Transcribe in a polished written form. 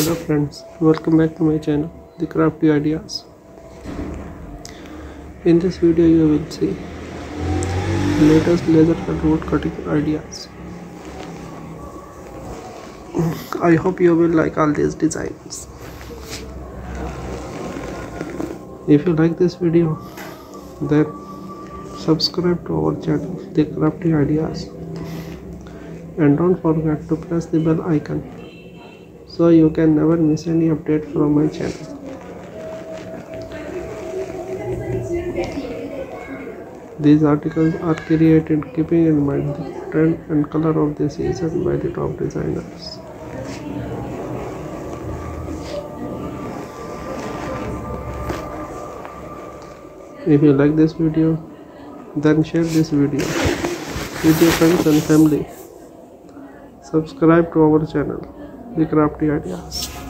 Hello friends, welcome back to my channel, The Crafty Ideas. In this video you will see latest laser cut wood cutting ideas. I hope you will like all these designs. If you like this video, then subscribe to our channel, The Crafty Ideas, and don't forget to press the bell icon so you can never miss any update from my channel. These articles are created keeping in mind the trend and color of the season by the top designers. If you like this video, then share this video with your friends and family. Subscribe to our channel, The Crafty Ideas.